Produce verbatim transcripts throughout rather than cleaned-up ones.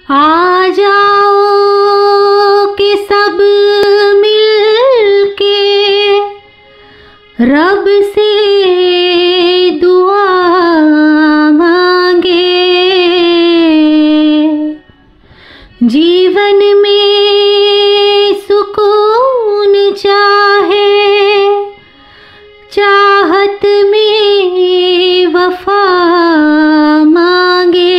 आ जाओ कि सब मिलके रब से दुआ मांगे। जीवन में सुकून चाहे, चाहत में वफा मांगे।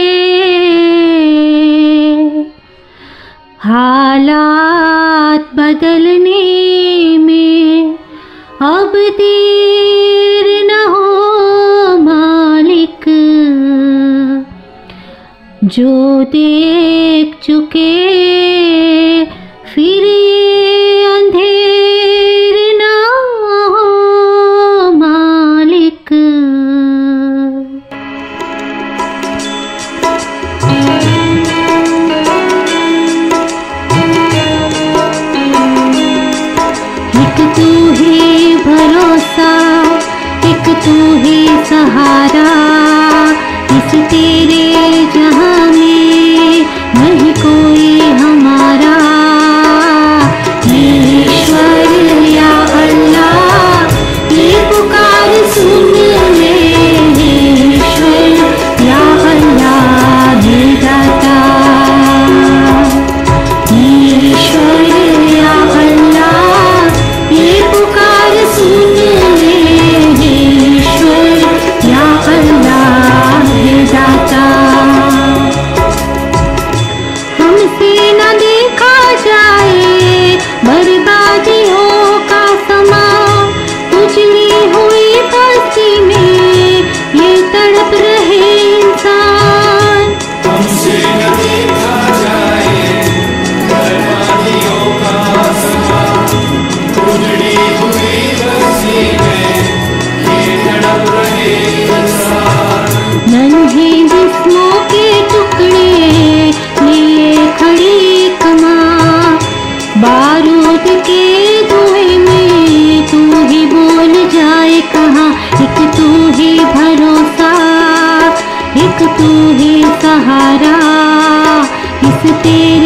हालात बदलने में अब देर न हो मालिक, जो देख चुके फिर ये अंधेर न हो मालिक। एक तू ही भरोसा, एक तू ही सहारा, इस तेरे जहां में नहीं कोई हमारा। ईश्वर या अल्लाह ये पुकार सुन ले, ईश्वर या अल्लाह हे दाता। ईश्वर या अल्लाह ये पुकार सुन ले, ईश्वर या अल्लाह हे दाता। हमसे न देखा जाए बर्बादियों का समा, उजड़ी हुई बस्ती में ये तड़प रहे इंसान। हमसे न देखा जाए बर्बादियों का समा, उजड़ी हुई बस्ती में ये तड़प रहे इंसान। नन्हे जिस्मों के टुकड़े लिए खड़ी कमां, बारूद के धुएं में तू ही बोल जाए कहाँ। एक तू ही भरोसा, एक तू ही सहारा, इस तेरे